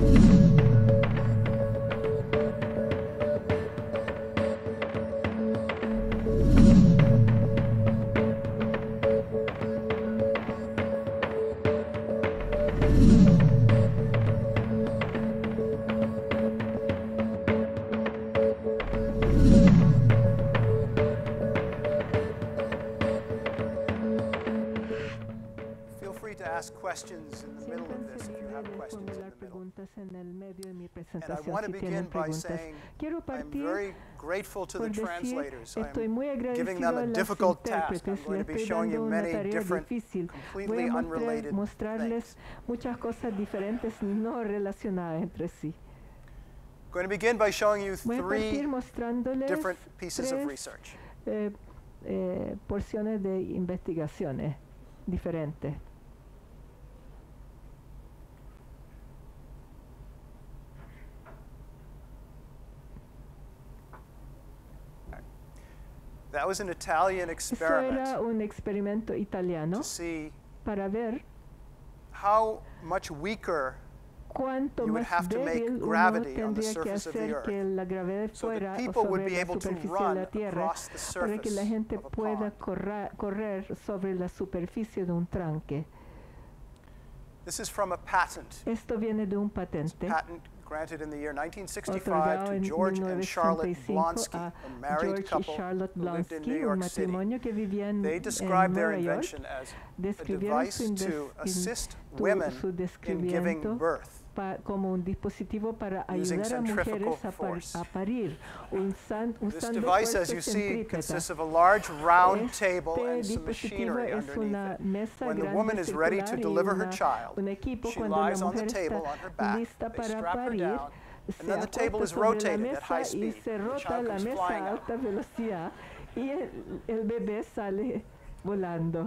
Questions in the middle of this if you have questions in the middle. Preguntas en el medio de mi And I presentación want to si begin tienen by preguntas. saying Quiero I'm partir very grateful to the por decir, translators. estoy muy I'm giving agradecido them a a las difficult task. I'm intérpretes. going Le to be estoy showing you dando una many tarea different, difícil. Voy completely a unrelated mostrarles things. muchas cosas diferentes no relacionadas entre sí. I'm going to begin by showing you Voy a three partir mostrándoles different pieces of tres research. Porciones de investigaciones diferentes. That was an Italian Eso experiment era un experimento italiano to see para ver how much weaker cuánto you would más have to make débil uno gravity on the tendría que surface of the hacer que earth la gravedad so that fuera people would sobre be la able to superficie de run la Tierra across the para que la surface gente of a pueda pond. correr sobre la superficie de un tranque. This is from a patent. Esto viene de un patente Patent granted in the year 1965 otorgado to en George and Charlotte 1965 Blonsky, a a married George y couple Charlotte who lived in New Blonsky, un York City. matrimonio que vivía en They described their Nueva York. invention as a Describieron device to assist su women in giving descubrimiento birth como un dispositivo para using ayudar a centrifugal mujeres force. a parir, This usando device, as fuerza you see, centrípeta. consists of a large round table Este and some dispositivo machinery es una underneath it. mesa When the grande woman is ready to circular y deliver her child, un equipo she cuando la lies on the mujer table está on her back. lista They para strap her parir, down, se and then the table acuesta is sobre la rotated at high mesa y speed. se The rota child la comes mesa flying a out. alta velocidad y el bebé sale volando.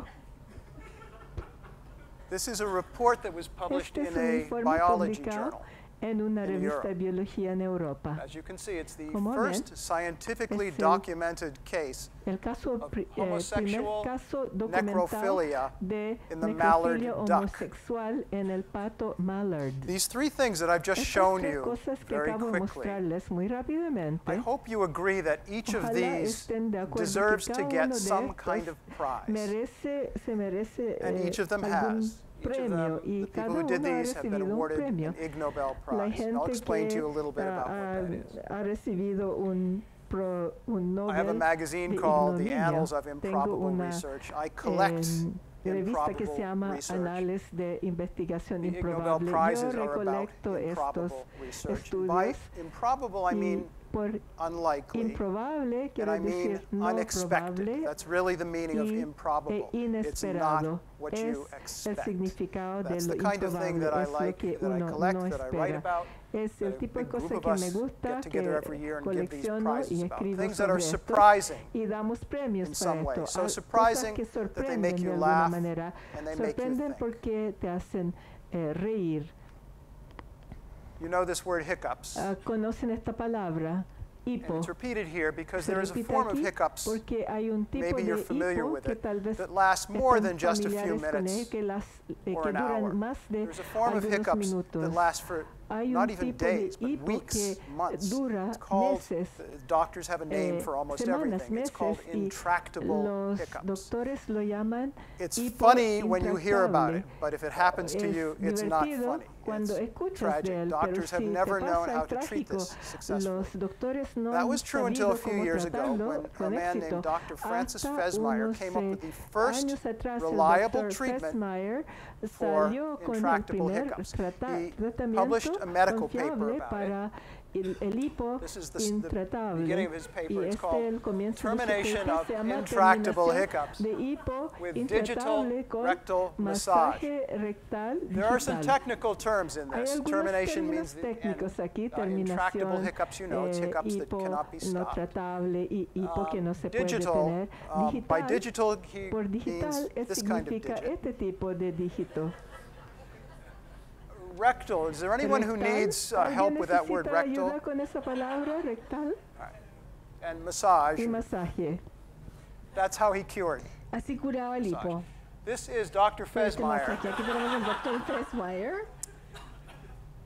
This is a report that was published Este es in un a informe biology publicado journal. en una in revista Europe. de biología en Europa. As you can see, it's the Como first ven, scientifically es documented case El caso, of primer homosexual caso documentado necrophilia de in the mallard necrofilia duck. homosexual en el pato mallard. These three things that I've just Estas shown tres you cosas que very acabo de quickly, mostrarles muy rápidamente, I hope you agree that each of ojalá these estén de acuerdo deserves que to cada get uno de some estos kind of prize. se merece And each of them algún has. Each of premio them, y the cada people who did uno ha these have been recibido un awarded premio. an Ig Nobel La Prize. And I'll gente explain to que you a little bit about what that is. ha recibido un Nobel I have a magazine de called The Ignominia. Annals of Tengo Improbable una Research. I collect revista que se improbable llama research. Anales de Investigación The Ig Nobel Improbable. Yo Prizes are about recolecto estos improbable research. By estudios improbable, I mean y por unlikely, improbable and quiero I mean decir no unexpected. probable That's really the meaning of e improbable. It's not inesperado. what Es you el expect. significado de That's lo the kind of thing improbable, that I es lo like, que that I uno collect, no that I write espera. about. Es el That a tipo de big group cosas of que us me gusta, get together que every year and give these colecciono prizes y about. escribo Things that are sobre esto surprising y damos premios in para some way. esto. So Cosas surprising que that they sorprenden make de you alguna laugh manera, and they make you sorprenden think. porque te hacen reír. You know this word hiccups. Conocen esta palabra, And hipo. it's repeated here because Se there is a repite form of aquí hiccups, porque hay un tipo maybe you're de familiar hipo with que it, tal vez that lasts more están than just a few familiares con minutes él, que or que an duran hour. más de There's a form of algunos hiccups minutos. that lasts for Hay not un even tipo de days, but hipo weeks, que months. dura It's called, meses, the doctors have a name for almost semanas, everything. It's called meses, y intractable los hiccups. doctores lo llaman It's hipo funny when you hear about intractable. it, but if it happens to Es you, it's not divertido funny. cuando It's escuchas tragic. de él, pero Doctors have si te never known pasa how es to treat trágico. this successfully. Los doctores no That han was true until a sabido few cómo years ago tratarlo when a con man éxito. named Dr. Francis Hasta Fesmeyer unos came up with the first años atrás, reliable el Dr. treatment Fesmeyer for salió con el intractable primer hiccups. He tratamiento published a medical paper confiable about para el hipo This is the intratable. beginning of his paper. Y It's este called el comienzo de su Termination paper of se llama Intractable Terminación Hiccups de hipo with Digital intratable con Rectal Massage. masaje rectal There are some digital. technical terms in Hay this. algunos Termination means términos técnicos aquí, intractable terminación, hiccups, you know, it's hiccups that hipo cannot be no stopped. tratable y hipo que no se puede Digital, detener. by Digital, digital, he por digital means this kind of significa digit. este tipo de dígito. Rectal, is there anyone who Rectal, needs ¿alguien help with that word, necesita rectal? ayuda con esa palabra, rectal? And massage, Y masaje. that's how he cured. Así curaba el hipo. This is Dr. Por este Fesmeyer. masaje. Aquí tenemos al Dr. Fesmeyer.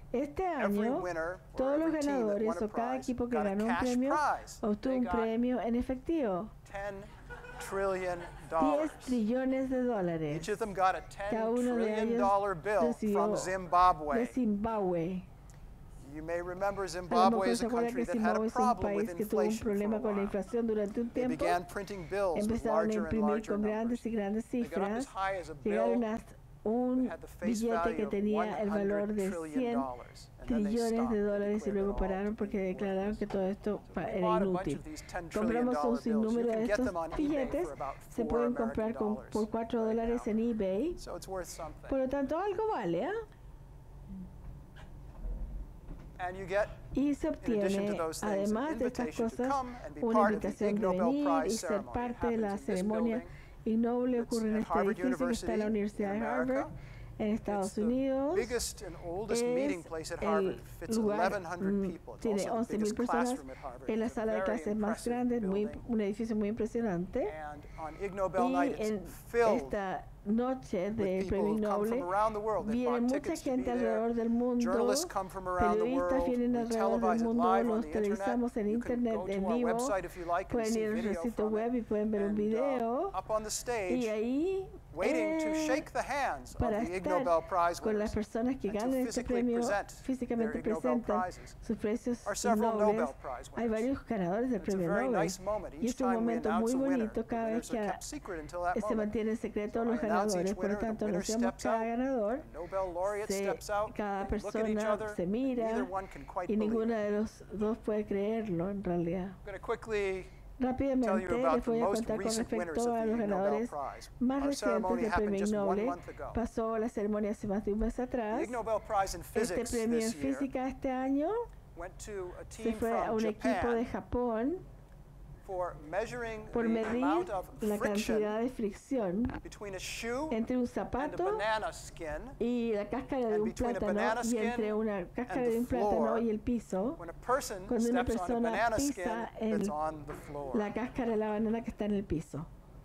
Este Every año, winner or todos los every team that won ganadores a o cada prize equipo que got a ganó un cash premio prize. obtuvo They un got premio en efectivo. $10 trillion. 10 trillones de dólares. Each of them got a Cada $10 uno de trillion ellos bill recibió from de Zimbabwe. Zimbabue. You may remember A lo Zimbabwe mejor is se a acuerda country que that had Zimbabue a es un problem with país que tuvo un inflation for a problema con la while. inflación durante un They tiempo. began printing bills with Empezaron a larger and imprimir larger con grandes numbers. y grandes They got up cifras. as high as a Llegaron bill un had the face billete value que of tenía el valor $100 de trillion. 100 And then they trillones stopped de and dólares y declared luego it all pararon to porque be declararon que todo esto worthless. So we era bought a bunch inútil. of these $10 trillion Compramos un bills. You sinnúmero de can get estos them on eBay billetes, for about se 4 pueden comprar American dollars por 4 right dólares now. en eBay, So it's worth something. por lo tanto algo vale, ¿eh? And you get, Y se in addition to obtiene, those things, an además de estas invitation to cosas, come and be una part of the invitación Ig de Nobel venir y Prize ser ceremony. It parte de la happens in this ceremonia building. Ig Nobel. It's Ocurre en at este Harvard edificio que está en la University Universidad in de Harvard, America. en It's Estados the Unidos. biggest and oldest meeting Es place at Harvard. el It fits lugar, 1,100 people. It's tiene also the 11.000 biggest personas classroom at Harvard. en la It's a sala de very clases más impressive grande, building. un edificio muy impresionante. And on Ig Nobel Y night, it's en filled esta noche with del people premio who come Nobel from around the world. They viene bought mucha tickets to be gente there. alrededor del mundo, Journalists come from around the periodistas world. vienen We alrededor del televise it mundo, live on los the internet. televisamos en You can internet go en to our vivo, website if you like and pueden see ir al video sitio from web it. y pueden ver un And, video, up on the y stage, ahí waiting to shake the hands of para the Ig estar Nobel Prize con las winners personas que and to ganan este physically premio, present físicamente their Ig Nobel presentan prizes. sus precios Are several Nobel. Nobel Prize Hay winners. varios ganadores del It's a premio very Nobel. nice moment. Y Each es un time we momento announce muy a winner, bonito the cada vez winners are que kept secret until that se moment. mantiene en secreto So los I announce ganadores. each Por lo winner, the tanto, winner anunciamos steps cada out, ganador. the Nobel laureate steps out, Cada they look at each persona other, se and mira neither one can quite y believe ninguna it. de los dos puede creerlo en realidad. I'm going to quickly Rápidamente tell you about les the voy a most contar con recent winners respecto of a the los Ig Nobel ganadores Prize. más Our recientes ceremony del happened premio just 1 Nobel. month ago. Pasó la ceremonia hace más de un mes The atrás. Ig Nobel Prize in Este Physics premio en this year física este año went to a se team fue a from un equipo de Japan Japón for measuring por the medir amount of la friction cantidad de fricción between a shoe entre un and a zapato banana skin y la cáscara de and un between a plátano banana y skin entre una cáscara and de the un plátano floor y el piso, when a person cuando una steps on a persona banana skin pisa that's en on the floor. la cáscara de la banana que está en el piso.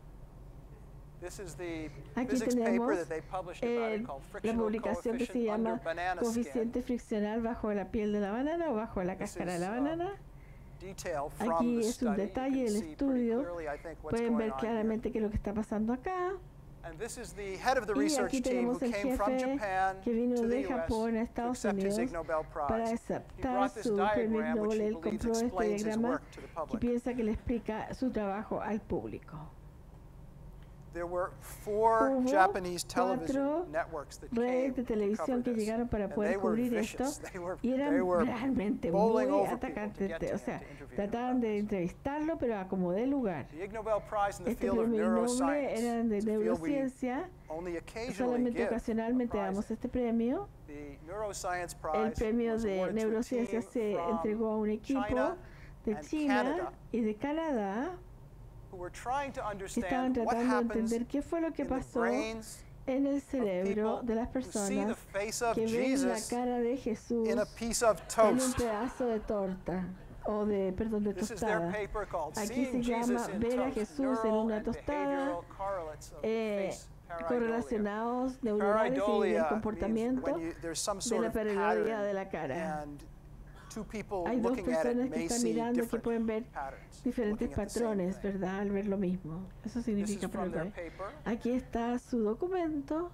This is the Aquí physics paper tenemos that they published about it called la frictional publicación que se coefficient under llama banana coeficiente skin. friccional bajo la piel de la banana o bajo la This cáscara de is, la banana. Detail from Aquí the es un study. You detalle can del see pretty estudio. clearly, I think, what's Pueden going ver on here. claramente qué es lo que está pasando acá. And this is the head of the Y research aquí team who tenemos el came from jefe Japan que vino to the de US Japón a to Estados accept his Ig Unidos Nobel para Prize. He aceptar brought this su premio diagram, which Nobel. he Él believes compró este explains his diagrama work to the que public. piensa que le explica su trabajo al público. There were 4 Hubo Japanese 4 television networks that came redes de to cover televisión que this. llegaron para And poder they were cubrir vicious. esto They y eran were realmente muy bowling over people to atacantes. get to O him sea, to interview him trataban about de this. entrevistarlo, pero a como de lugar. The Ig Nobel Prize in the Este field of premio Nobel neuroscience. eran de It's a field we neurociencia. only occasionally Solamente give a ocasionalmente prize damos in. este premio. The Neuroscience El Prize premio was de awarded to a neurociencia team se from entregó a un equipo China de and China Canada y de Canadá who were trying to que estaban understand what tratando de happens entender qué fue lo que in the pasó brains en el of cerebro people de las who see the personas face of que ven la Jesus cara de Jesús in a piece of en un toast. pedazo de torta o de, perdón, de This is their tostada. paper called Aquí se Seeing Jesus llama in Ver a Toast, Jesús en Neural una and tostada, Behavioral Correlates of eh, Face Pareidolia. correlacionados neurales y del Pareidolia means comportamiento when there's some de sort la of pareidolia de pattern la cara. and two people Hay dos looking at personas it que may están see mirando que different pueden ver patterns, diferentes looking at the same patrones, thing. ¿verdad? Al ver lo mismo. Eso This is significa from their paper. paper. Aquí está su documento,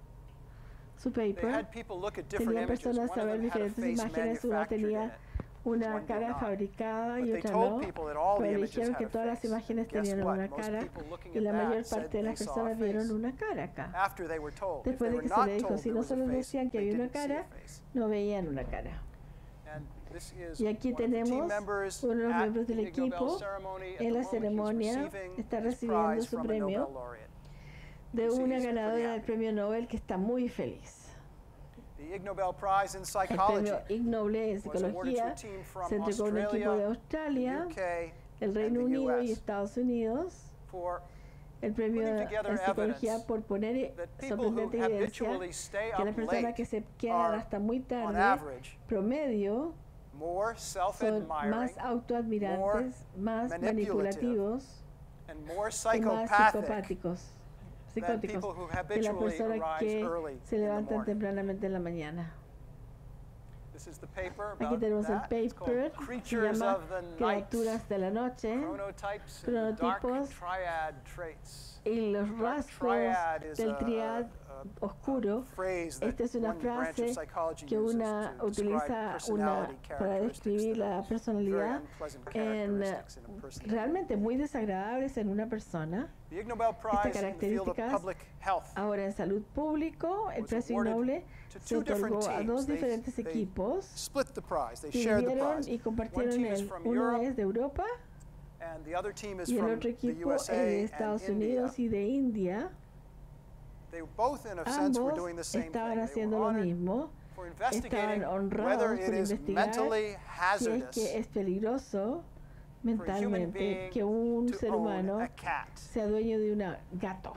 su They paper. had people look at different Tenían images. personas One a of ver them had a diferentes face imágenes, una manufactured in tenía it. una one did cara not. fabricada But y they otra told no, people that all the pero images dijeron had que a todas las face. imágenes Guess tenían what? una Most cara people looking y at la that mayor said parte de las they saw a personas vieron face. una cara acá. After they were told. If Después they de were que se not le dijo, told si there no was solo a face, decían que they había una didn't see a cara, face. no veían una cara. And this is Y aquí one of the team tenemos members uno de los at miembros del the Ig Nobel equipo. ceremony. At En the la moment, he's ceremonia receiving está his recibiendo prize su from a premio Nobel laureate. de You see, una he's pretty ganadora del happy. premio Nobel que está muy feliz. The Ig Nobel Prize in El Psychology premio Ig Nobel en was awarded to psicología a team from se entregó a un equipo de Australia, Australia, UK, el and Reino the Unido y US Estados Unidos. for El premio putting de together psicología evidence por poner that people who sorprendente evidencia habitually stay que las up personas late que se quedan are, hasta muy on tarde, average, promedio, more son self-admiring más autoadmirantes, más manipulative, manipulativos and more y más psychopathic psicopáticos, than psicóticos people who que las habitually personas arise que early se in the levantan morning. tempranamente en la mañana. This is the paper Aquí about tenemos el that. It's paper called que se Creatures llama of the Night, Criaturas de la Noche Chronotypes and the Dark Cronotipos Triad Traits. y los Dark rasgos triad is del triad oscuro. phrase that Esta es una one branch of frase psychology que uses una to describe utiliza personality para characteristics describir that la are very personalidad unpleasant en characteristics in a person. realmente muy desagradables en una persona. The Ig Nobel Prize in the field of características public health Ahora en salud público, el was premio awarded Noble to se two different otorgó a teams. dos They diferentes equipos. split the prize. They shared the Dividieron prize. y One compartieron team is el. from Uno Europe es de Europa and the other team is y el from otro the equipo es USA de and Estados India. Unidos y de India. They both, in a sense, were Ambos doing the same estaban thing. They haciendo were lo honored mismo. for Estaban investigating whether honrados it por is investigar mentally si es hazardous que es peligroso for a human mentalmente being que un to ser own humano a cat. sea dueño de un gato.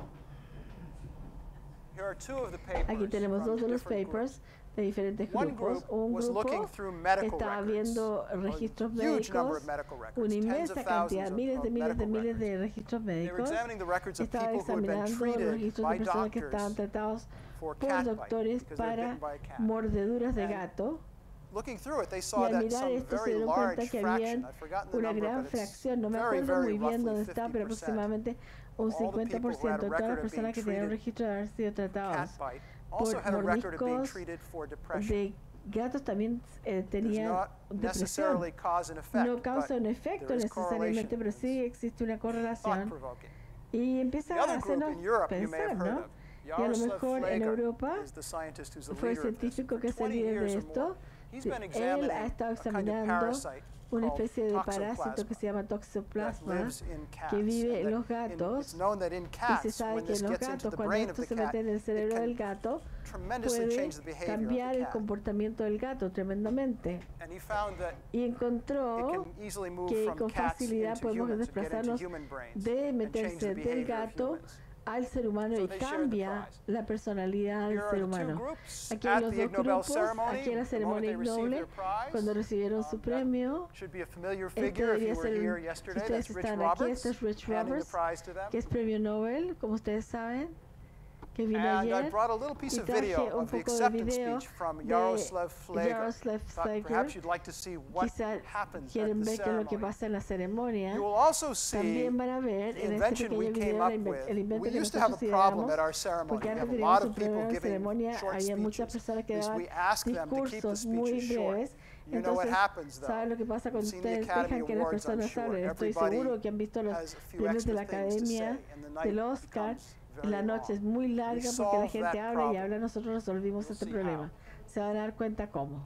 Here are two of the papers Aquí tenemos from dos de los different papers groups. de diferentes One grupos. group Un was looking grupo through medical estaba records, viendo a registros huge number médicos, of medical records, una tens inmensa of cantidad, thousands miles de miles de medical miles records. de registros They were médicos. examining the records of Estaba people who had been examinando los treated registros by de personas que estaban doctors tratados for por cat bite doctores because they were para bitten by a cat. mordeduras de And gato. Looking through it, they Y saw al that mirar some esto se very dieron large cuenta que fraction, habían I've forgotten the una number, gran but it's fracción, no me very, acuerdo very muy bien roughly dónde está, pero 50% aproximadamente un of all the people who had 50% a de todas record las of personas being que tenían un treated registro de haber sido tratados cat bite also por had a record of being mordiscos treated for depression. de gatos también Does tenían not depresión. necessarily cause an effect, No causa but un efecto there is necesariamente, correlation. pero sí existe una correlación. Thought-provoking. Y empieza The a other group hacernos in Europe you may pensar, have heard ¿no? of. Y a lo Jaroslav mejor en Fleger Europa is the scientist who's the fue el leader of this. científico For que es el 20 líder de years or esto. more, he's been Él examining ha estado a kind of examinando parasite una called especie de parásito que toxoplasma se llama that toxoplasma lives in cats. que vive And en that los gatos. it's known that in Y se cats, sabe when que this en los gets into gatos, the cuando brain of esto the se cat, mete en el it cerebro del can gato, tremendously puede change the behavior of cambiar the el cat. comportamiento del gato tremendamente. And he found that Y it encontró can easily move que from con cats facilidad into podemos humans and get into desplazarnos human brains de and change the meterse del behavior of gato humans. al ser humano So y they share the cambia prize. la personalidad del Here are ser the two humano. groups Aquí at hay los the dos Ig Nobel grupos, ceremony. aquí en la The moment ceremonia they received Noble, their prize, cuando recibieron su that premio. should be a familiar Este figure if debería you were ser, here si yesterday. ustedes That's Rich están aquí, Roberts, este es Rich handing the Roberts, prize to them. que es premio Nobel, como ustedes saben, que vino And I ayer. brought a little piece Y of traje video un of the poco de acceptance video speech from de Jaroslav Fleger. Jaroslav Thought Fleger. perhaps you'd like to see what Quizá happens at quieren the ver qué es lo que ceremony. pasa en la ceremonia. You will also see También van a ver the en este invention we pequeño came video up el with. invento We que used to have a nosotros problem ideamos, at our ceremony. porque We antes have a teníamos lot un of people problema en la giving ceremonia, short había muchas speeches. personas que Because daban we ask them to keep the discursos muy speeches short. breves. You know what Entonces, happens, though. ¿saben lo que pasa cuando You've seen the ustedes Academy dejan que las Awards, I'm personas sure. hablen? Estoy Everybody seguro que han visto los has a few premios de extra la things to say, Academia and the night del Oscar. becomes Y very la noche es long. muy larga porque la solved gente that habla y problem. habla. Nosotros resolvimos You'll este see problema. Se van a dar cuenta cómo.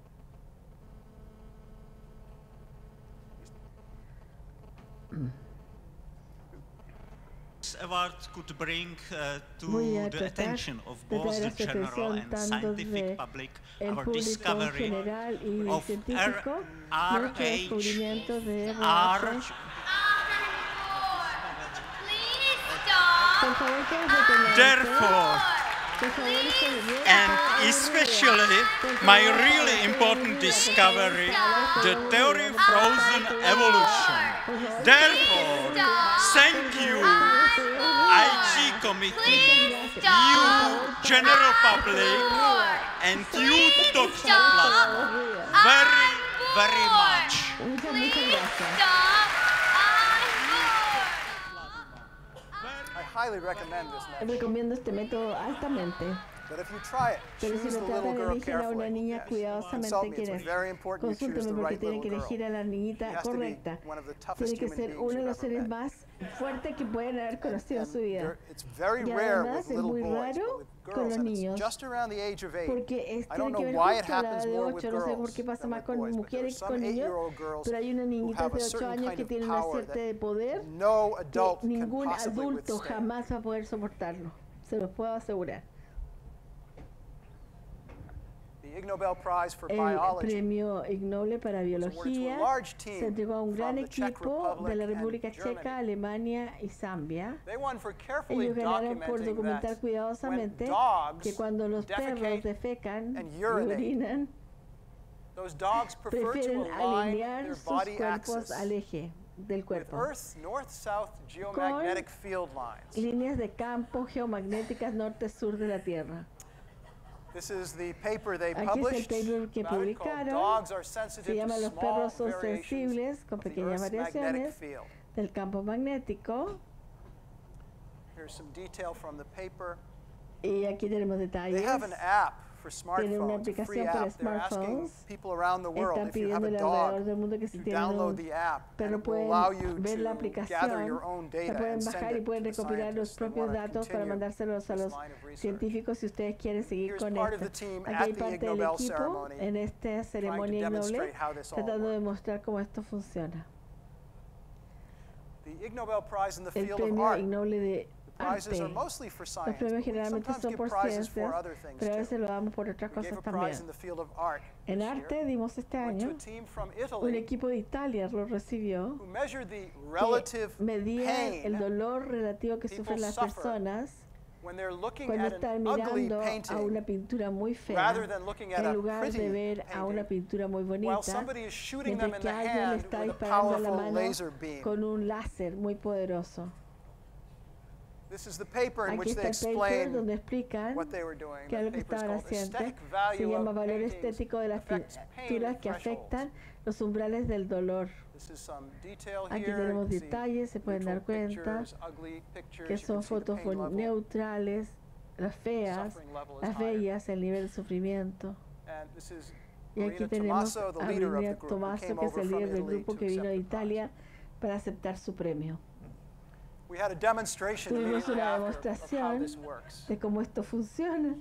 Award could bring Voy a to the tratar attention of de both traer the a su general atención and tanto scientific de public el our público discovery general y of científico, RH nuestro descubrimiento de R RH. Por favor, quédense con Therefore, por favor, and especially my really important discovery, the theory frozen evolution. Therefore, thank you, IG committee, you general public, and you Toxoplasma, very, very much. Muchas gracias. I highly recommend this method. Recomiendo este método altamente. But if you try it, Pero si choose lo the little tratan de girl elegir a una carefully. niña Yes. cuidadosamente, Consult me. It's quienes very important you choose the consúltenme porque right tienen little que girl. elegir a la He niñita has to be correcta. one of the toughest Tiene que human ser beings uno de you've los ever seres met. más fuertes que pueden haber conocido en su vida. It's very Y rare además with es little muy boys, raro but with con girls, los and it's niños. just around the age of 8. Porque I tiene don't que know ver why it justo a la happens edad de more with 8, no sé por girls qué pasa than más with con boys, but there are mujeres que some con niños, 8-year-old girls pero hay unas who niñitas have a de 8 certain años kind que of tienen una power suerte that de poder no que adult can ningún possibly adulto withstand. jamás va a poder soportarlo. Se los puedo asegurar. The Ig Nobel Prize for El Biology premio Ig Nobel para biología se entregó a un gran equipo de la República Checa, Alemania y Zambia. They won for carefully Ellos ganaron por documenting documentar that when cuidadosamente dogs que cuando los perros defecate defecan and y urinate, orinan, those dogs prefer to prefieren align alinear their sus body cuerpos axis al eje del with cuerpo. Earth's north-south geomagnetic field lines. Líneas de campo geomagnéticas norte-sur de la Tierra. This is the paper they Aquí es el published paper que about it, called publicaron. Dogs Are Se Sensitive llama to Los Small perros son Variations sensibles con of the pequeñas Earth's magnetic variaciones field. del campo magnético. Here's some detail from the paper. Y aquí tenemos They detalles. have an app for Tienen una smartphones, a free aplicación para app. They're asking smartphones. people around the world, Están if you have a pidiéndole alrededor dog, del mundo que si to tienen download un the app, and perro it will pueden allow you ver la to gather aplicación, your own la data pueden and send bajar y it pueden to the recopilar los scientists. They propios wanna datos para continue mandárselos a this los line of research. científicos si ustedes quieren seguir Here's con part of esto. the team Aquí at hay the parte Ig del Nobel equipo ceremony en esta ceremonia Ig Nobel demonstrate how this all tratando de works. mostrar cómo esto funciona. The Ig Nobel Prize in the El field of premio art. Ig Nobel de The prizes are arte. mostly for Los science, premios but we generalmente sometimes son give por prizes for ciencias, other things pero a veces too. lo damos por otras We gave cosas a también. prize in the field of art En this arte year. dimos este Went to año, a team from un Italy equipo de Italia lo recibió, who measured the que relative medía el pain dolor relativo que people sufren las suffer personas when they're looking cuando at están an ugly mirando a una painting pintura muy fea, rather than looking at en a lugar pretty de ver a una painting, pintura muy while bonita, somebody is shooting them mientras in que the alguien le hand está with a disparando a la powerful mano laser beam. con un láser muy poderoso. This is the paper in Aquí which está they el paper explain donde explican what they were doing. qué es The lo que paper is estaban called haciendo. Aesthetic Se Value llama of valor Paintings estético de las Affects Pain pinturas que Thresholds. afectan los umbrales del dolor. This is some detail Aquí here. tenemos You can see detalles, se pueden dar neutral cuenta pictures, ugly pictures. que You son can see the fotos pain level. neutrales, las feas, Suffering level is las higher. bellas, el nivel de sufrimiento. And this is Y aquí Marina tenemos Tommaso, the a leader of Marina the group, who Tommaso, came que es over el from líder del Italy grupo to que vino de accept the prize. Italia para aceptar su premio. We had a demonstration Tuvimos immediately una after of how demostración this works. de cómo esto funciona.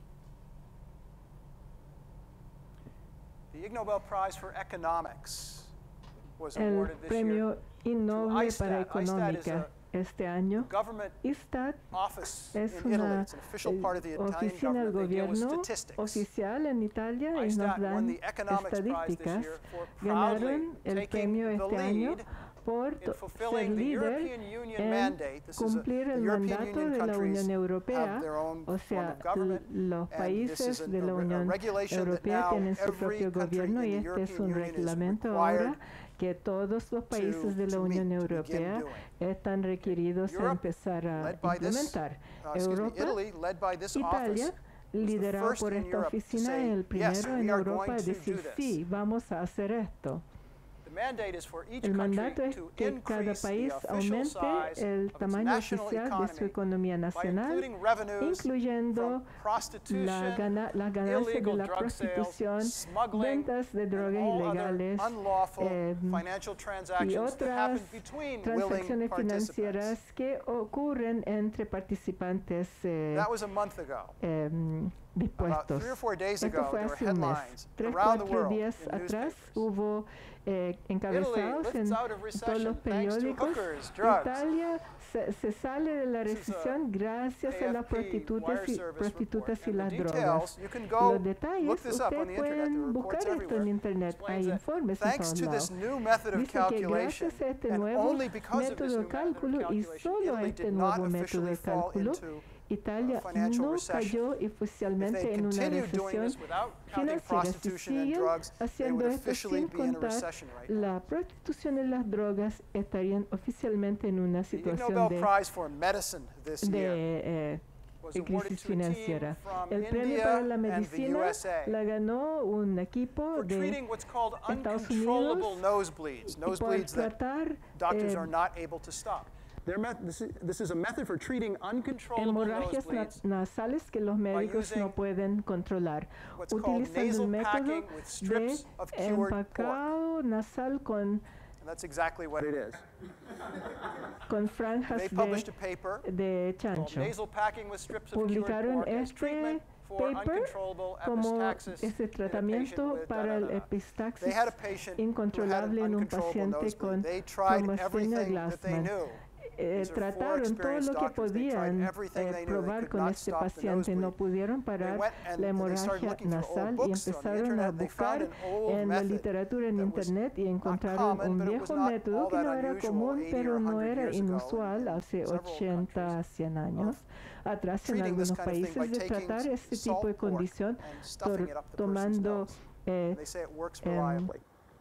The Ig Nobel Prize for Economics was El awarded this year. premio Ig Nobel para ISTAT. ISTAT is económica este año. Government ISTAT office es in Italy. una It's an official part of the Italian oficina del government. They deal with gobierno statistics. oficial en Italia y nos ISTAT won dan the Economics Prize this estadísticas. year for Ganaron proudly el taking premio the este año lead por in ser fulfilling the líder European Union en mandate. This is cumplir the el European mandato Union de la countries Unión Europea, have their own o form sea, of government, los and this países is de la a Unión regulation that Europea now tienen su every propio country gobierno in y the este es European un Union is reglamento required ahora que todos los países de la to Unión meet, to begin Europea doing. están requeridos a Europe, empezar a led by this, implementar. Italy, Europa, led by this Italia, office, was the liderado first por in esta Europe to oficina, say, el yes, primero en we are Europa going a to decir do this. sí, vamos a hacer esto. The mandate is for each El mandato country es to que cada increase the país official aumente size el of its tamaño national oficial de su economy economía by nacional, including revenues incluyendo from prostitution, las ganancias de illegal la drug prostitución, sales, smuggling, ventas de and drogas all ilegales other unlawful financial y transactions that happen otras between willing transacciones participants. financieras que ocurren entre participantes That was a month ago. About dispuestos. 3 or 4 days Esto ago, fue there were hace un mes. headlines 3, around the 4 world días in atrás newspapers. hubo Italy encabezados en lifts out of todos recession los thanks to periódicos. hookers, drugs. Italia se sale de la This is a recesión gracias a las AFP prostitutas Wire y, Service prostitutas report. y And las the drogas. details, you can go Los detalles, look this up on ustedes the internet. There pueden are buscar reports esto en everywhere. internet. Explains Hay that informes en thanks todos to lados. this new method of Dice que calculation, gracias a este and nuevo only because of this método new de cálculo method of y calculation, solo a Italy este did not nuevo método officially de fall cálculo, into Italia financial no recession. cayó If they oficialmente en una continued doing recesión this without counting financiera. Si prostitution and siguen drugs, they haciendo would esto officially sin be in a contar recession right now. la prostitución y las drogas, estarían oficialmente en una The Ig situación Nobel Prize for Medicine this year de was awarded crisis to a team financiera. from El premio India para la and the medicina USA la ganó un equipo for de treating what's called Estados uncontrollable Unidos nosebleeds, y por nosebleeds that tratar doctors are not able to stop. This is a method for treating uncontrollable hemorragias nosebleeds nasales que los médicos no using pueden controlar, what's called utilizando nasal el método packing with de strips of cured pork. empacado nasal con And that's exactly what it is. franjas They published a paper de called chancho. Nasal Packing with Strips of Cured Publicaron Pork as este treatment for paper uncontrollable como epistaxis ese in a patient tratamiento with para el They epistaxis had a patient who had an incontrolable en un uncontrollable paciente nosebleed. con They tried Thomasina everything that they Glassman. knew. These are 4 Trataron todo experienced lo que doctors. They tried podían everything they knew. They probar could con not este stop the paciente. No nosebleed. pudieron parar went and la they started hemorragia looking for old nasal y books on the empezaron a internet, and they found buscar an old en la method literatura en that was internet y not encontraron common, un but it viejo was not método all que that no era unusual común, 80 pero or no 100 era years ago inusual in hace several 80, countries 100 años atrás en treating this algunos kind of thing by países de taking tratar este salt tipo de pork condición and stuffing it up the person's tomando nose. They say it works reliably.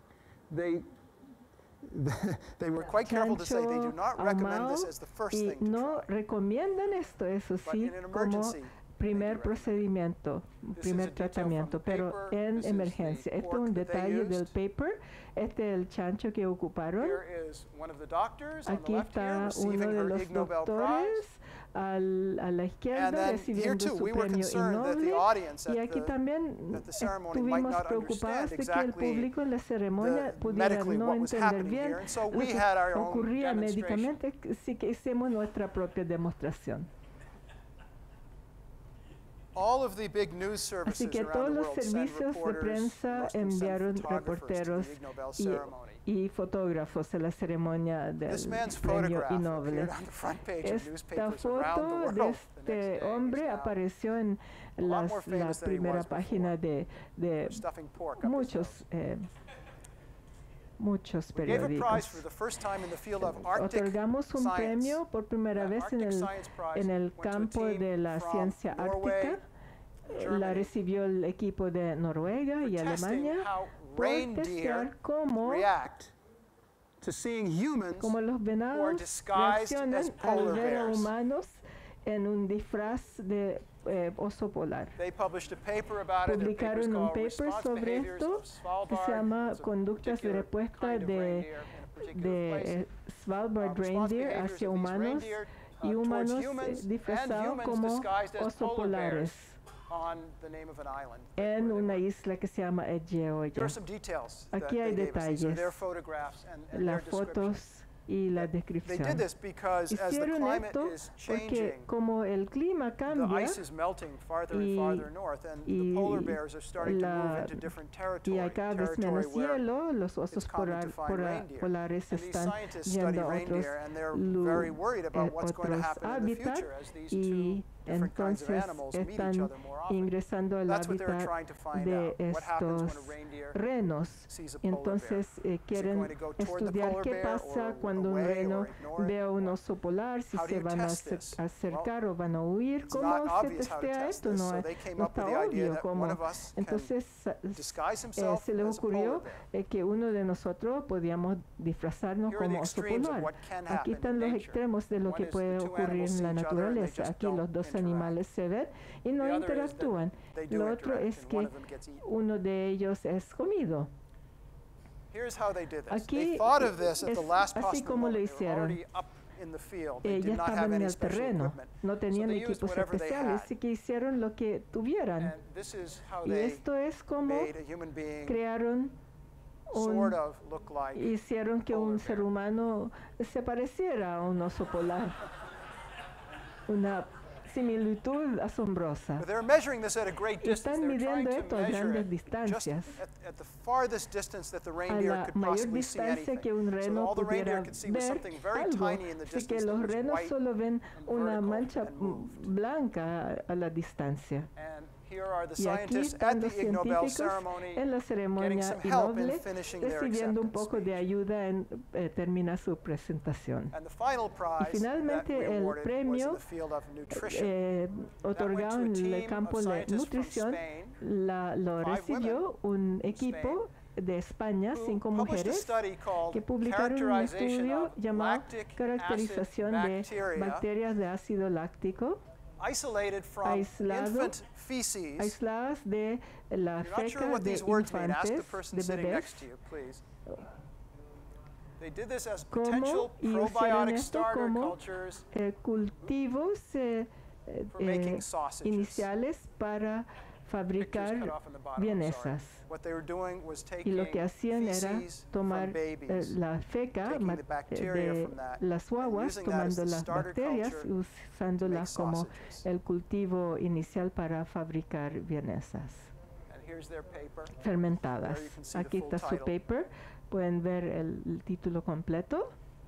They were quite careful to say they do chancho not recommend this ahumado as the first y thing to no try. recomiendan esto, eso But sí, in an como emergency, primer recommend it. procedimiento, This is primer a detail tratamiento, from the pero paper. en This is emergencia. the Este es pork un that they detalle del used. paper, este es el chancho que ocuparon. Here is one of the doctors on the Aquí left here está receiving uno de her los Ig Nobel doctores Prize. a la izquierda And then here recibiendo too, su we were premio concerned that the Innoble. audience Y at aquí también the ceremony might estuvimos not preocupados de que el exactly público en la ceremonia pudiera medically no what was entender happening bien here, and so lo we que had our own ocurría demonstration. médicamente, así que hicimos nuestra propia demostración. All of the big news services Así que around todos the los world send servicios de reporters, prensa most of them send enviaron photographers to the reporteros Ig Nobel ceremony. y fotógrafos a la ceremonia del This man's premio photograph Innoble. appeared on the front page of Esta newspapers around foto the de world the next este day. hombre He's now apareció en lot more la famous than he primera was página de stuffing pork up his muchos muchos nose. We gave a prize periódicos. for the first time in the field of Arctic Otorgamos un science. premio por primera That vez Arctic Science Prize en el went to a campo team de la from ciencia Norway, ártica. La Germany, recibió el equipo de Noruega for y testing Alemania how por reindeer testear cómo react to seeing humans como los venados disguised reaccionan as al polar ver a bears. humanos en un disfraz de oso polar. They published a paper about it. Their paper's Publicaron un called paper Response sobre Behaviors esto of Svalbard. que se llama It's a Conductas de particular respuesta kind of de reindeer in a particular place. Svalbard Response reindeer behaviors hacia of these humanos reindeer, y towards humanos humans and disfrazados humans como disguised as osos polar bears polares on the name of an island en where they una were. isla que se llama Here Egeoya. are some details that Aquí hay they gave us. These are detalles, their photographs and their las descriptions. fotos y la They descripción. did this because as the Hicieron climate esto is porque changing, como el clima the cambia ice is melting farther and y- farther north, and the y polar bears are starting to move la- into different y territory, hay cada vez menos where hielo, los osos common to find reindeer. polares and these están scientists study yendo a otros, reindeer, and they're very worried about what's going to otros happen in the hábitats future as these y two different kinds of entonces animals meet each están other more often. ingresando al That's what they're hábitat trying to find de out. What happens when a estos reindeer renos. sees a polar bear? Entonces Is it quieren going to go toward the estudiar polar qué bear pasa or cuando un away reno or ignore it? ve a un oso polar, si How do se you van a test this? acercar o van a huir. It's ¿Cómo not se obvious how to testea test esto? this, No, so they came no up with está the idea obvio that cómo. one of us can Entonces disguise himself se les as a polar ocurrió bear. que uno de nosotros podíamos disfrazarnos Here are the como oso extremes of polar. what can Aquí happen están in los nature. extremos de lo One que is puede the two ocurrir animals en see la each other and they naturaleza. just Aquí don't los dos interact. animales se ven y no The other is that interactúan. they do Lo otro interact, es and one que of them gets eaten. uno de ellos es comido. Here's how they did this. Aquí They thought of this at es the last así possible como lo moment. They were hicieron. already up in the field. They Ya did not have estaban en any el special terreno, equipment. no tenían they used equipos whatever they especiales, had. así que hicieron lo que tuvieran. And this is how Y they esto es como made a human being crearon sort of look like hicieron que un polar ser bear. humano se pareciera a un oso polar. Una similitud asombrosa. But they're measuring this at a great Y distance. están They're trying midiendo to esto a measure grandes it just distancias, at the farthest distance that the a reindeer la could mayor possibly see distancia anything. que un So that reno all the reindeer pudiera could see was ver something very algo. tiny in the Así que distance that los was renos white solo ven and una vertical mancha and moved. blanca a la distancia. And here are the Y aquí scientists están at los the Ig Nobel científicos ceremony en la getting ceremonia some help in Innoble finishing their recibiendo un acceptance poco de speech. ayuda en terminar su presentación. And the final prize that finalmente we el awarded was in premio the field of nutrition. Otorgado en el campo de nutrición lo recibió un equipo de España, 5 mujeres, que publicaron un estudio llamado Caracterización de bacterias de ácido láctico Isolated from aislado- infant feces. aisladas de la You're not sure feca what de these words mean. Ask the infantes, person de sitting bebés. next to you, please. They did this as ¿Cómo potential hicieron probiotic esto? starter Como cultures cultivos for making sausages. iniciales para Pictures fabricar cut off in the bottom, I'm sorry. vienesas. What they were doing was Y taking lo que hacían era feces tomar from babies, la feca taking the bacteria de from that, las and guaguas, using that as tomando the las starter bacterias culture y to make usándolas como sausages. el cultivo inicial para fabricar vienesas And here's their paper. fermentadas. There you can see the Aquí full está su title. paper, pueden ver el título completo.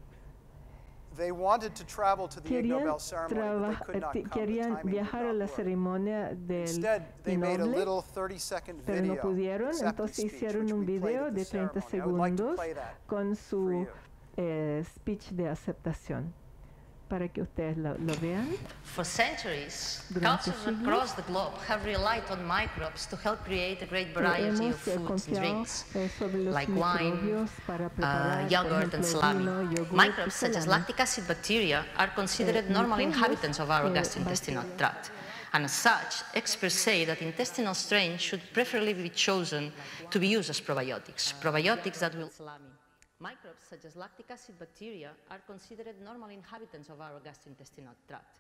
They wanted to travel to the Ig Querían, Nobel ceremony, but they could not come. The querían timing did viajar a not la work. ceremonia del Instead, they made a Innoble, little 30-second pero no video pudieron, acceptance entonces speech, hicieron which un we played video at the de 30 ceremony. I would like to segundos play that con for su you. speech de aceptación para que ustedes lo vean. For centuries, Durante cultures siglos, across the globe have relied on microbes to help create a great variety Hemos of foods and confiado drinks, sobre los like wine, microbios para preparar, por yogurt, and ejemplo, salami. vino, yogur y Microbes such as salami. lactic acid bacteria are considered normal microbios, inhabitants of our gastrointestinal bacterias. tract. And as such, experts say that intestinal strains should preferably be chosen to be used as probiotics. Probiotics that will salami. Microbes such as lactic acid bacteria are considered normal inhabitants of our gastrointestinal tract.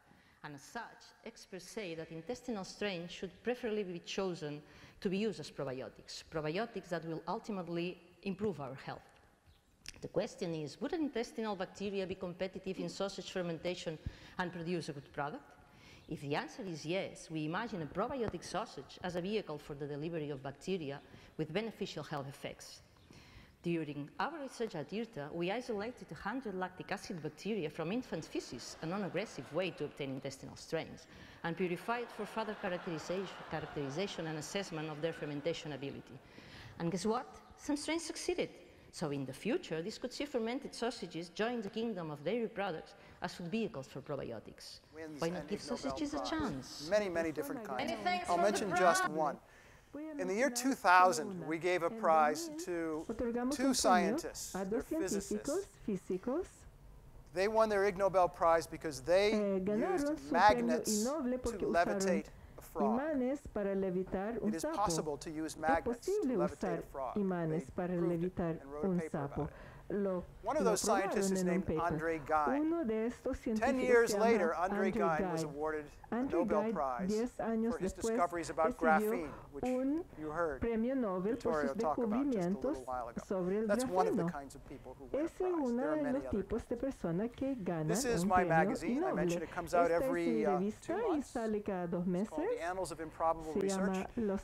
And as such, experts say that intestinal strains should preferably be chosen to be used as probiotics, probiotics that will ultimately improve our health. The question is, would intestinal bacteria be competitive in sausage fermentation and produce a good product? If the answer is yes, we imagine a probiotic sausage as a vehicle for the delivery of bacteria with beneficial health effects. During our research at IRTA, we isolated 100 lactic acid bacteria from infant feces, a non-aggressive way to obtain intestinal strains, and purified for further characterization and assessment of their fermentation ability. And guess what? Some strains succeeded. So in the future, this could see fermented sausages join the kingdom of dairy products as food vehicles for probiotics. Why not give sausages a chance? Many, many different kinds. I'll mention just one. In the year 2000, we gave a prize to two scientists, they're physicists. They won their Ig Nobel Prize because they used magnets to levitate a frog. It is possible to use magnets to levitate a frog. They proved it and wrote a paper about it. One of those scientists is named Andre Geim. 10 years later, Andre Geim was awarded a Nobel Prize for his discoveries about graphene, which you heard Vittorio talk about just a little while ago. That's one of the kinds of people who win a prize. There are many other kinds. This is my magazine. I mentioned it comes out every 2 months. It's called The Annals of Improbable Research.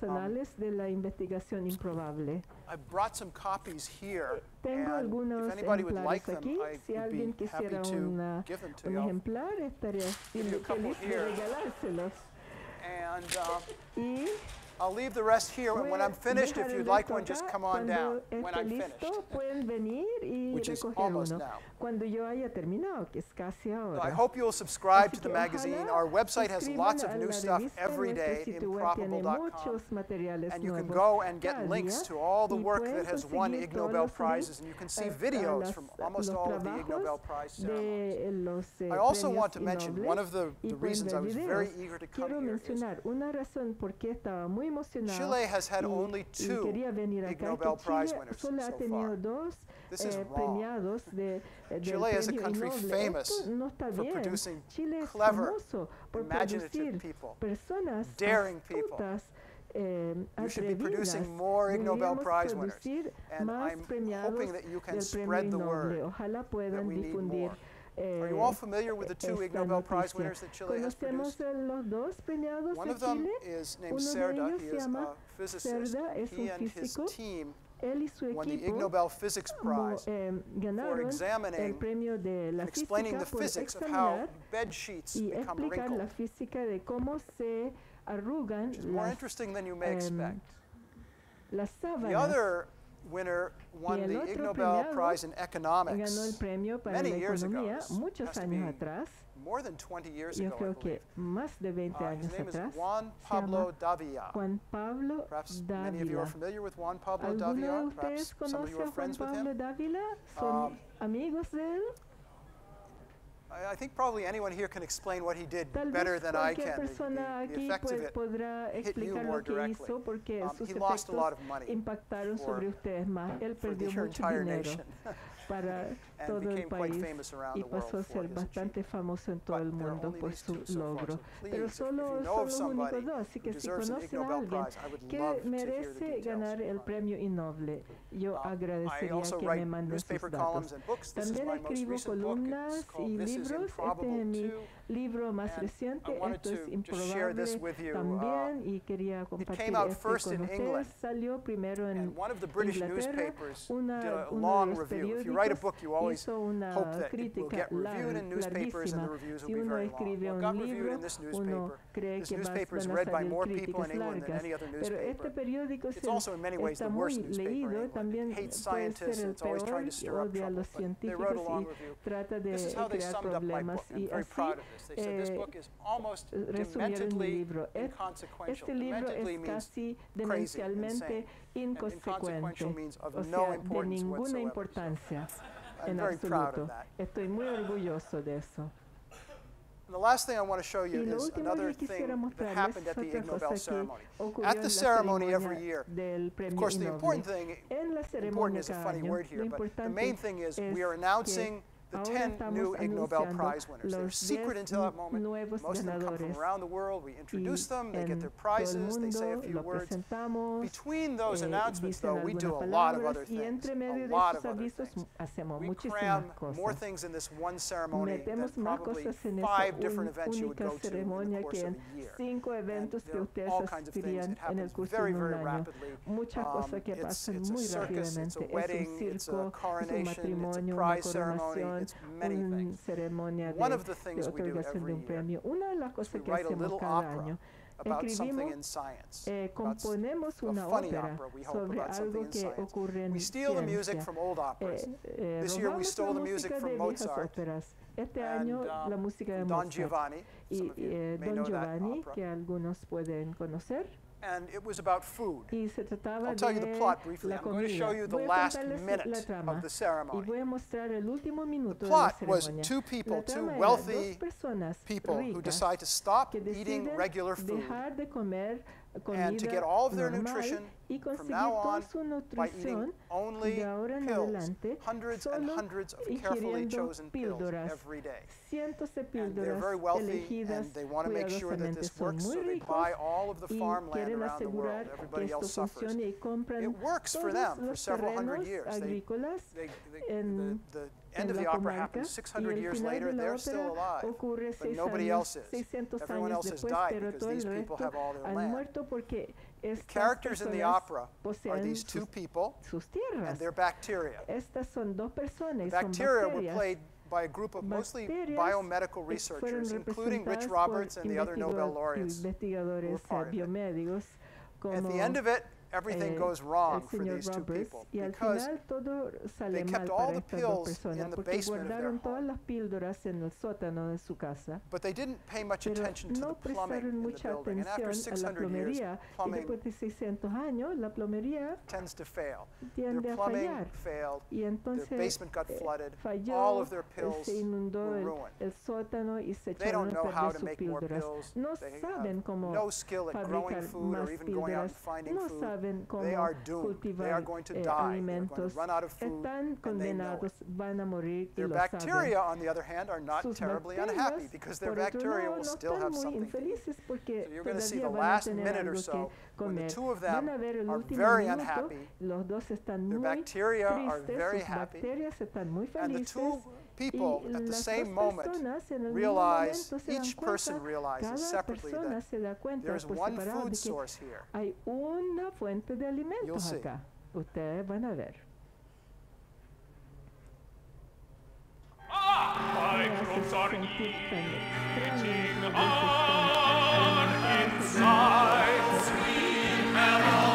I brought some copies here, and if anybody would like them, I'd be happy to give them to you. Give you a couple here. And I'll leave the rest here, and when I'm finished, if you'd like one, just come on down when I'm finished, which is almost now. I hope you'll subscribe to the magazine. Our website has lots of new stuff every day, improbable.com, and you can go and get links to all the work that has won Ig Nobel Prizes, and you can see videos from almost all of the Ig Nobel Prize ceremonies. I also want to mention one of the reasons I was very eager to come here is Chile has had only 2 Ig Nobel Prize winners so far. This is wrong. Chile is a country famous for producing clever, imaginative people, daring people. You should be producing more Ig Nobel Prize winners, and I'm hoping that you can spread the word that we need more. Are you all familiar with the 2 Ig Nobel Prize winners that Chile has produced? One of them is named Cerda. He is a physicist. He and his team won the Ig Nobel Physics Prize for examining and explaining the physics of how bed sheets become wrinkled, which is more interesting than you may expect. The other winner won the Ig Nobel Prize in Economics many years ago. This has to be more than 20 years ago, I believe. His name is Juan Pablo Davila. Perhaps many of you are familiar with Juan Pablo Davila. Perhaps some of you are friends with him. I think probably anyone here can explain what he did better than I can. The effects of it hit you more directly. He lost a lot of money for the entire nation. And became quite famous around the world for his achievement. But there are only these 2 so far. So please, if you know of somebody who deserves an Ig Nobel Prize, I would love to hear the details. I also write newspaper columns and books. This is my most recent book. It's called This is Improbable Too. And I wanted to just share this with you. It came out first in England, and one of the British newspapers did a long review. If you write a book, you always hope that it will get reviewed in newspapers and the reviews will be very long. Well, it got reviewed in this newspaper. This newspaper is read by more people in England than any other newspaper. It's also in many ways the worst newspaper in England. It hates scientists and it's always trying to stir up trouble. But they wrote a long review. This is how they summed up my book. I'm very proud of this. They said this book is almost dementedly inconsequential. Dementedly means crazy, insane. And inconsequential means of no importance whatsoever. I'm very proud of that. Estoy muy orgulloso de eso. And the last thing I want to show you is another thing that happened at the Ig Nobel ceremony. At the ceremony every year, of course, the important thing, important is a funny word here, but the main thing is we are announcing the 10 new Ig Nobel Prize winners. They're secret until that moment. Most of them come from around the world. We introduce them, they get their prizes, they say a few words. Between those announcements, though, we do a lot of other things. A lot of other things. We cram more things in this one ceremony than probably 5 different events you would go to in the course of a year. And there are all kinds of things. It happens very, very rapidly. It's a circus, it's a wedding, it's a coronation, it's a prize ceremony, it's many things. One of the things we do every year is we write a little opera about something in science. Componemos una ópera sobre algo que ocurre en ciencia. We steal the music from old operas. This year we stole the music from Mozart and Don Giovanni. Some of you may know that opera. Que algunos pueden conocer. And it was about food. I'll tell you the plot briefly. I'm going to show you the last minute of the ceremony. The plot was 2 people, 2 wealthy people who decide to stop eating regular food and to get all of their nutrition from now on by eating only pills, hundreds and hundreds of carefully chosen pills every day. And they're very wealthy and they want to make sure that this works, so they buy all of the farmland around the world. Everybody else suffers. It works for them for several hundred years. The end of the opera happens 600 years later. They're still alive, but nobody else is. Everyone else has died because these people have all their land. The characters in the opera are these 2 people and their bacteria. The bacteria were played by a group of mostly biomedical researchers, including Rich Roberts and the other Nobel laureates who were part of it. At the end of it, everything goes wrong for these 2 people because they kept all the pills in the basement of their home. But they didn't pay much attention to the plumbing in the building. And after 600 years, plumbing tends to fail. Their plumbing failed, their basement got flooded, all of their pills were ruined. They don't know how to make more pills. They have no skill at growing food or even going out and finding food. They are doomed. They are going to die. They're going to run out of food, and they know it. Their bacteria, on the other hand, are not terribly unhappy because their bacteria will still have something to eat. So you're going to see the last minute or so when the 2 of them are very unhappy. Their bacteria are very happy. And the 2 people at the same moment realize, each person realizes separately that there's one food source here. You'll see. Ustedes van a ver. Microbes are eating on inside. Sweet melon.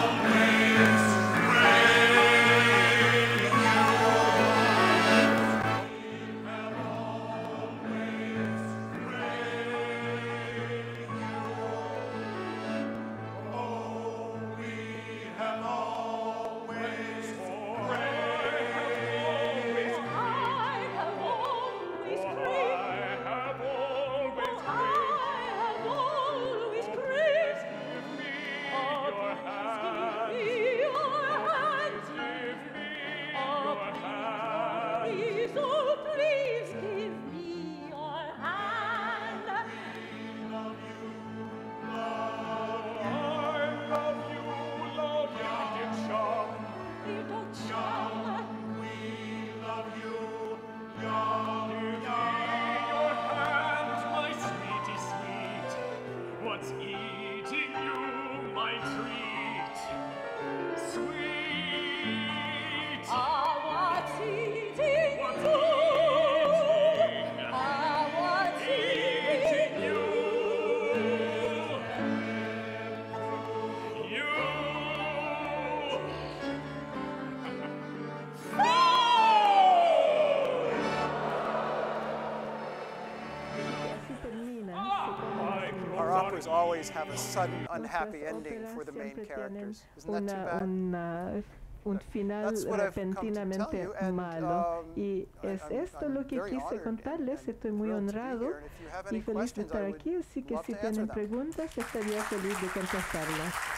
Always have a sudden unhappy ending for the main characters. Isn't that too bad? Un final repentinamente malo. Y es esto lo que quise contarles. Estoy muy honrado y feliz de estar aquí. Así que si tienen preguntas, estaría feliz de contestarlas.